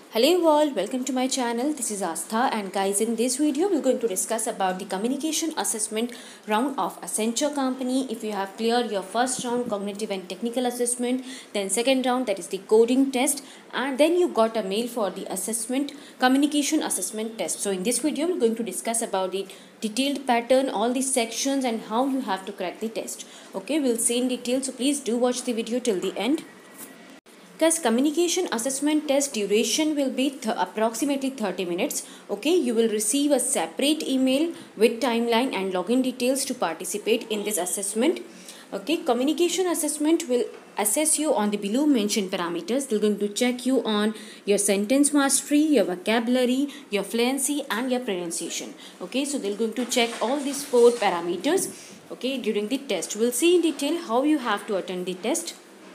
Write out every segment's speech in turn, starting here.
Hello all, welcome to my channel. This is Astha, and guys, in this video we're going to discuss about the communication assessment round of Accenture company. If you have cleared your first round cognitive and technical assessment, then second round, that is the coding test, and then you got a mail for the assessment communication assessment test. So in this video we're going to discuss about the detailed pattern, all the sections, and how you have to crack the test. Okay, we'll see in detail, so please do watch the video till the end. Guys, communication assessment test duration will be approximately 30 minutes. Okay, you will receive a separate email with timeline and login details to participate in this assessment. Okay, communication assessment will assess you on the below mentioned parameters. They're going to check you on your sentence mastery, your vocabulary, your fluency, and your pronunciation. Okay, so they're going to check all these 4 parameters. Okay, during the test, we'll see in detail how you have to attend the test.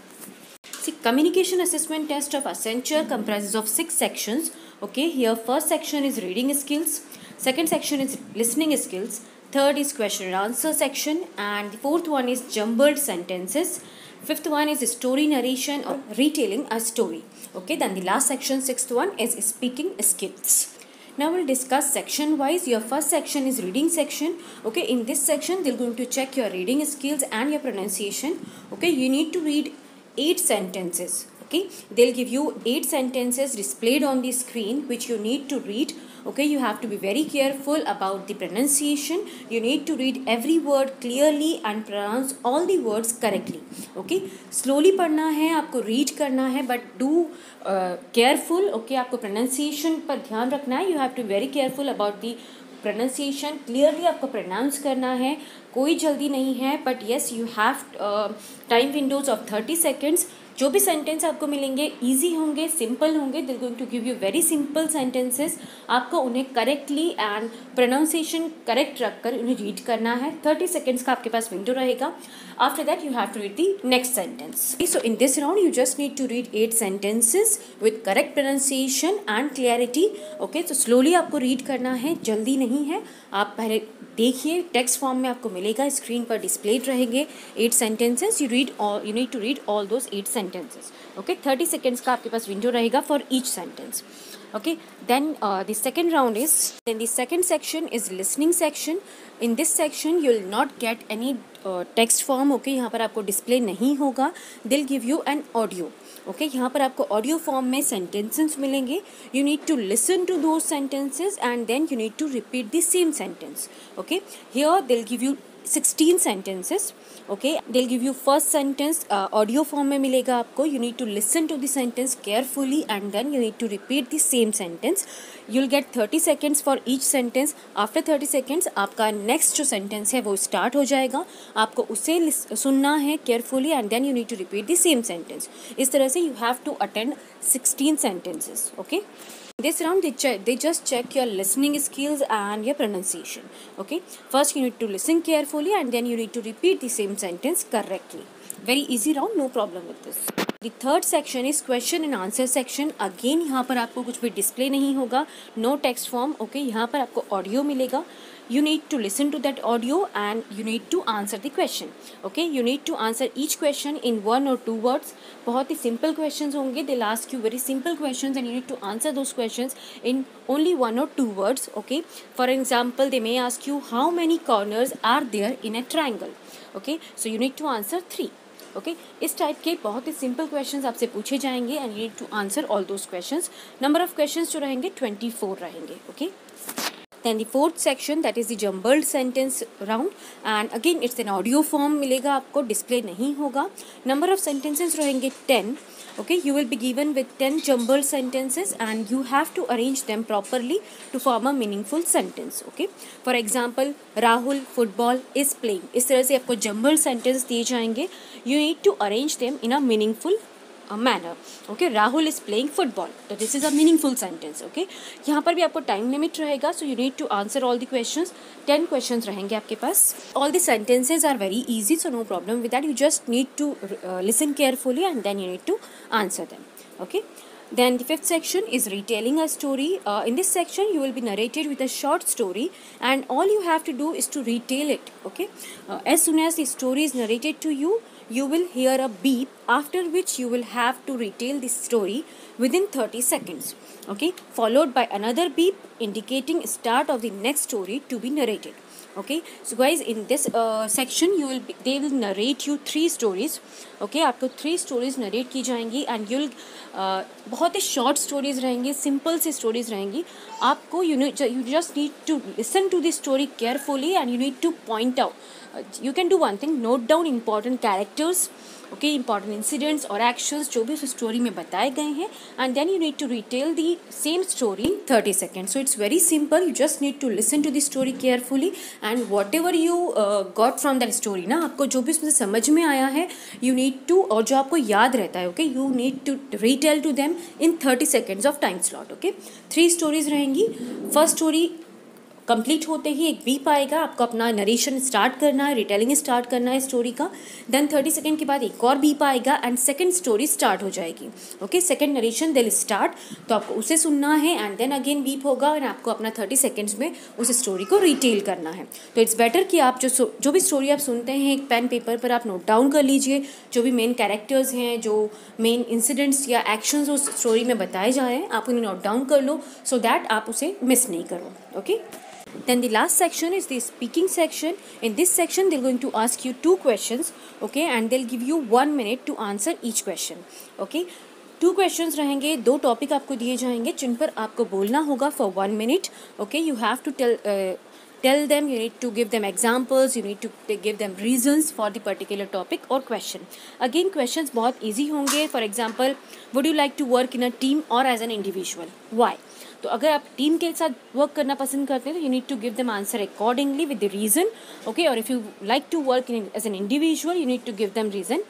See, communication assessment test of Accenture comprises of 6 sections. Okay, here first section is reading skills, second section is listening skills, third is question and answer section, and the fourth one is jumbled sentences, fifth one is story narration or retelling a story. Okay, then the last section, sixth one, is speaking skills. Now we'll discuss section wise. Your first section is reading section. Okay, in this section they're going to check your reading skills and your pronunciation. Okay, you need to read 8 sentences. Okay, they'll give you 8 sentences displayed on the screen which you need to read. Okay, you have to be very careful about the pronunciation. You need to read every word clearly and pronounce all the words correctly. Okay, slowly पढ़ना है, आपको read करना है, but do careful. Okay, आपको pronunciation पर ध्यान रखना है. You have to be very careful about the pronunciation. Clearly आपको प्रोनाउंस करना है, कोई जल्दी नहीं है, but yes you have time windows of 30 seconds. जो भी सेंटेंस आपको मिलेंगे ईजी होंगे, सिंपल होंगे. They going to give you very simple sentences. आपको उन्हें करेक्टली एंड प्रोनाउंसिएशन करेक्ट रखकर उन्हें रीड करना है. 30 सेकेंड्स का आपके पास विंडो रहेगा. After that you have to read the next sentence. So in this round you just need to read 8 sentences with correct pronunciation and clarity. Okay, तो slowly आपको रीड करना है, जल्दी नहीं है. आप पहले देखिए, टेक्स्ट फॉर्म में आपको मिलेगा, स्क्रीन पर डिस्प्लेड रहेंगे 8 sentences. You need to read all those 8 sentences. Okay, 30 seconds का आपके पास विंडो रहेगा for each sentence. Okay, then the second round is, then the second section is listening section. In this section you will not get any text form. Okay, यहाँ पर आपको display नहीं होगा. They'll give you an audio. Okay, यहाँ पर आपको audio form में sentences मिलेंगे. You need to listen to those sentences and then you need to repeat the same sentence. Okay, here they will give you 16 sentences. Okay, they'll give you first sentence audio form में मिलेगा आपको. You need to listen to the sentence carefully and then you need to repeat the same sentence. You'll get 30 seconds for each sentence. After 30 seconds आपका next जो sentence है वो start हो जाएगा. आपको उसे सुनना है carefully and then you need to repeat the same sentence. इस तरह से you have to attend 16 sentences. Okay. This round they just check your listening skills and your pronunciation. Okay, first you need to listen carefully and then you need to repeat the same sentence correctly. Very easy round, no problem with this. The third section is question and answer section. Again यहाँ पर आपको कुछ भी display नहीं होगा, no text form. Okay, यहाँ पर आपको ऑडियो मिलेगा. You need to listen to that audio and you need to answer the question. Okay, you need to answer each question in 1 or 2 words. बहुत ही simple questions होंगे. They'll ask you very simple questions and you need to answer those questions in only 1 or 2 words. Okay, for example, they may ask you how many corners are there in a triangle. Okay, so you need to answer 3. Okay, इस type के बहुत ही simple questions आपसे पूछे जाएंगे and you need to answer all those questions. Number of questions जो रहेंगे 24 रहेंगे. Okay, then the fourth section, that is the jumbled sentence round, and again it's an audio form मिलेगा आपको, डिस्प्ले नहीं होगा. number of sentences रहेंगे 10. Okay, you will be given with 10 jumbled sentences and you have to arrange them properly to form a meaningful sentence. Okay, for example, Rahul football is playing. इस तरह से आपको jumbled sentence दिए जाएंगे. You need to arrange them in a meaningful manner. Okay, Rahul is playing football. So this is a meaningful sentence. Okay, यहाँ पर भी आपको time limit रहेगा, so you need to answer all the questions. 10 questions रहेंगे आपके पास. All the sentences are very easy, so no problem with that. You just need to listen carefully and then you need to answer them. Okay. Then the fifth section is retelling a story. In this section you will be narrated with a short story and all you have to do is to retell it. Okay, as soon as the story is narrated to you, you will hear a beep, after which you will have to retell the story within 30 seconds. Okay, followed by another beep indicating start of the next story to be narrated. Okay, so guys, in this section they will narrate you 3 stories. Okay, आपको 3 stories narrate की जाएंगी and you'll बहुत ही short stories रहेंगी, simple सी stories रहेंगी. आपको you just need to listen to the story carefully and you need to point out. You can do one thing, note down important characters, okay, important incidents or actions जो भी उस story में बताए गए हैं, and then you need to retell the same story in 30 seconds. So it's very simple. You just need to listen to the story carefully and whatever you got from that story ना, आपको जो भी उसमें समझ में आया है, you need to, और जो आपको याद रहता है, okay, you need to retell to them in 30 seconds of time slot. Okay, 3 stories रहेंगी. First story कंप्लीट होते ही एक बीप आएगा, आपको अपना नरेशन स्टार्ट करना है, रिटेलिंग स्टार्ट करना है स्टोरी का. देन 30 सेकेंड के बाद एक और बीप आएगा एंड सेकंड स्टोरी स्टार्ट हो जाएगी. Okay, second narration will start, तो आपको उसे सुनना है एंड देन अगेन बीप होगा एंड आपको अपना 30 सेकेंड्स में उस स्टोरी को रिटेल करना है. तो इट्स बेटर कि आप जो भी स्टोरी आप सुनते हैं एक पेन पेपर पर आप नोट डाउन कर लीजिए. जो भी मेन कैरेक्टर्स हैं, जो मेन इंसिडेंट्स या एक्शंस उस स्टोरी में बताए जा रहे हैं, आप उन्हें नोट डाउन कर लो सो दैट आप उसे मिस नहीं करो. Okay, then the last section is the speaking section. In this section they're going to ask you 2 questions, okay, and they'll give you 1 minute to answer each question. Okay, 2 questions रहेंगे, 2 topic आपको दिए जाएंगे जिन पर आपको बोलना होगा for 1 minute. Okay, you have to tell them, you need to give them examples, you need to give them reasons for the particular topic or question. Again, questions बहुत easy होंगे. For example, would you like to work in a team or as an individual? Why? तो अगर आप team के साथ work करना पसंद करते हैं तो you need to give them answer accordingly with the reason. Okay, और if you like to work in as an individual you need to give them reason.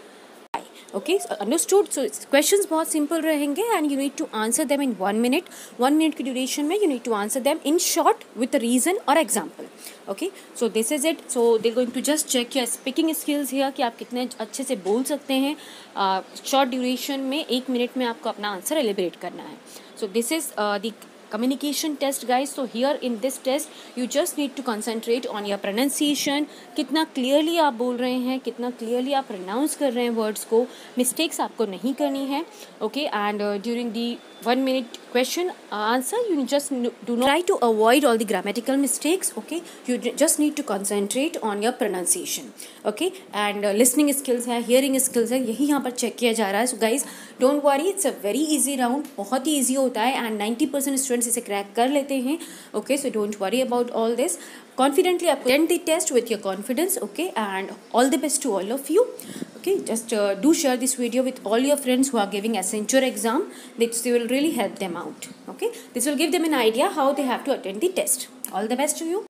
Okay, understood. So questions बहुत सिंपल रहेंगे and you need to answer them in 1 minute. 1 minute की duration में you need to answer them in short with reason और example. Okay, so this is it. So they going to just check your speaking skills here कि आप कितने अच्छे से बोल सकते हैं. शॉर्ट ड्यूरेशन में 1 minute में आपको अपना आंसर एलिबरेट करना है. So this is the communication test guys. So here in this test you just need to concentrate on your pronunciation, कितना clearly आप बोल रहे हैं, कितना clearly आप pronounce कर रहे हैं words को. mistakes आपको नहीं करनी है. okay, and during the 1 minute question answer you just do not try to avoid all the grammatical mistakes. okay, you just need to concentrate on your pronunciation. okay, and listening skills है, hearing skills है, यही यहाँ पर check किया जा रहा है. so guys don't worry, it's a very easy round, बहुत ही easy होता है and 90% students इसे क्रैक कर लेते हैं. okay, so don't worry about all this. confidently attend the test with your confidence. okay, and all the best to all of you. okay, just do share this video with all your friends who are giving Accenture exam. This will really help them out. okay, this will give them an idea how they have to attend the test. All the best to you.